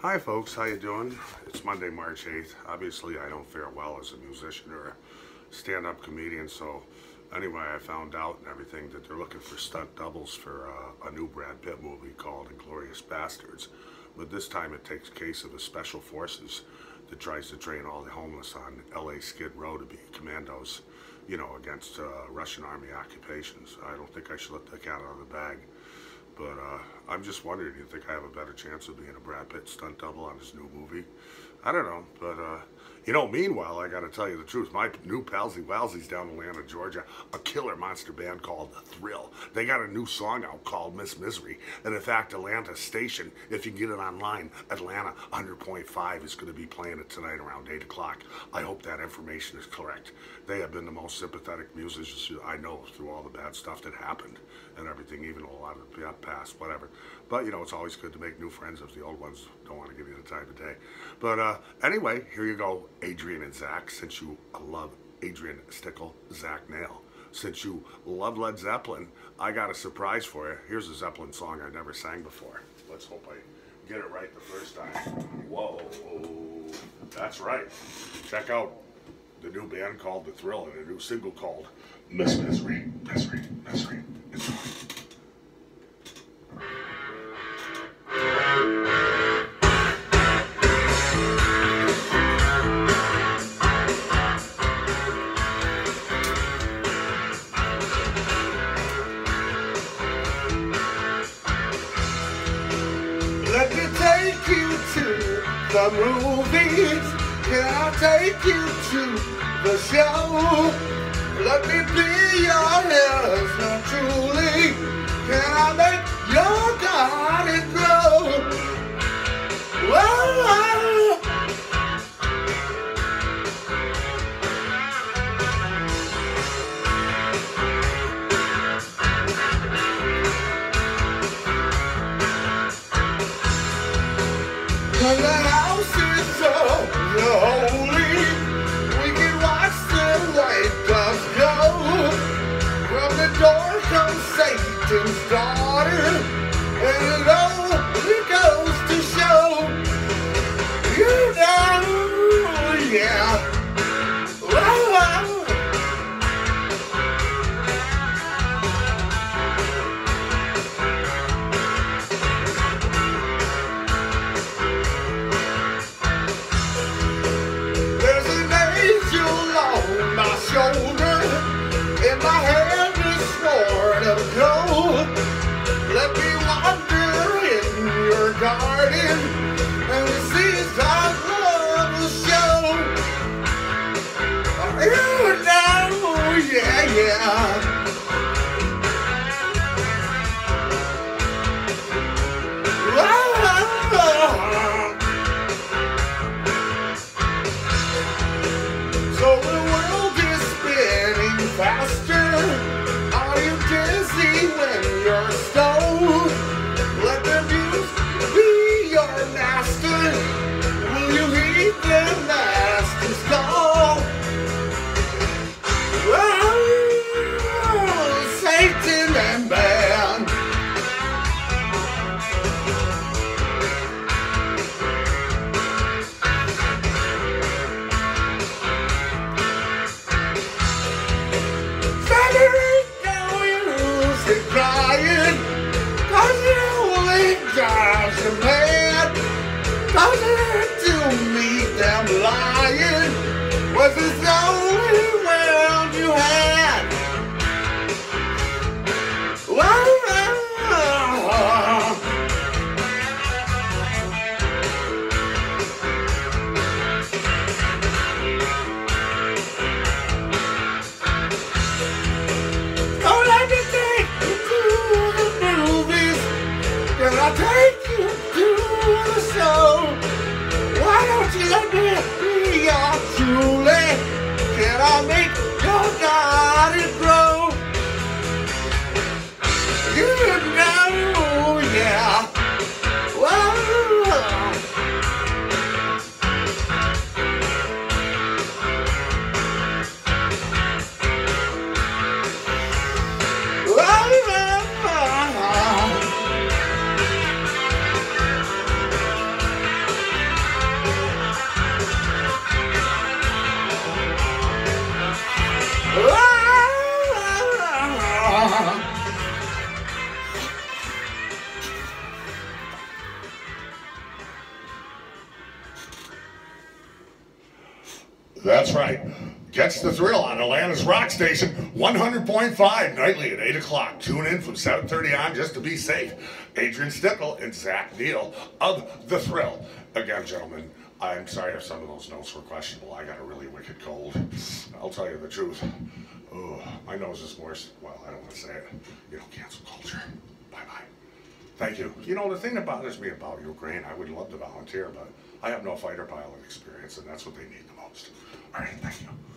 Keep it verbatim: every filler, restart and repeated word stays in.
Hi folks, how you doing? It's Monday, March eighth. Obviously I don't fare well as a musician or a stand-up comedian, so anyway I found out and everything that they're looking for stunt doubles for uh, a new Brad Pitt movie called Inglourious Bastards. But this time it takes case of the special forces that tries to train all the homeless on L A Skid Row to be commandos, you know, against uh, Russian army occupations. I don't think I should let the cat out of the bag. But uh, I'm just wondering, do you think I have a better chance of being a Brad Pitt stunt double on his new movie? I don't know, but uh, you know, meanwhile, I gotta tell you the truth. My new palsy Walsies down in Atlanta, Georgia, a killer monster band called The Thrill. They got a new song out called Miss Misery. And in fact, Atlanta Station, if you can get it online, Atlanta one hundred point five is gonna be playing it tonight around eight o'clock. I hope that information is correct. They have been the most sympathetic musicians I know through all the bad stuff that happened and everything, even a lot of the past, whatever. But, you know, it's always good to make new friends if the old ones don't want to give you the time of day. But uh, anyway, here you go, Adrian and Zach, since you love Adrian Stickle, Zach Nail. Since you love Led Zeppelin, I got a surprise for you. Here's a Zeppelin song I never sang before. Let's hope I get it right the first time. Whoa, that's right. Check out the new band called The Thrill and a new single called Miss Misery, Misery, Misery. Enjoy. Let me take you to the movies. Can I take you to the show? Let me be your husband truly. Can I make your garden grow? Whoa, the house is so holy, we can watch the light doves go. From the door comes Satan's daughter, and it only goes to show, you know, yeah. Whoa. Shoulder, and my hand is sword of gold. Let me wander in your garden, and the seeds of love will show. You know, yeah, yeah. So the world is spinning faster. Are you dizzy when you're stoned? Let the music be your master. Will you heed the master's call? Oh, Satan and man. Crying, cause it only drives you mad. Cause it to meet them lying was the only world you had. Well, I'll take you to the show. Why don't you let me be your truly? That's right. Gets the Thrill on Atlanta's Rock Station, one hundred point five, nightly at eight o'clock. Tune in from seven thirty on just to be safe. Adrian Stickle and Zach Neal of The Thrill. Again, gentlemen, I'm sorry if some of those notes were questionable. I got a really wicked cold. I'll tell you the truth. Oh, my nose is worse. Well, I don't want to say it. You know, cancel culture. Bye-bye. Thank you. You know, the thing that bothers me about Ukraine, I would love to volunteer, but I have no fighter pilot experience, and that's what they need the most. All right, thank you.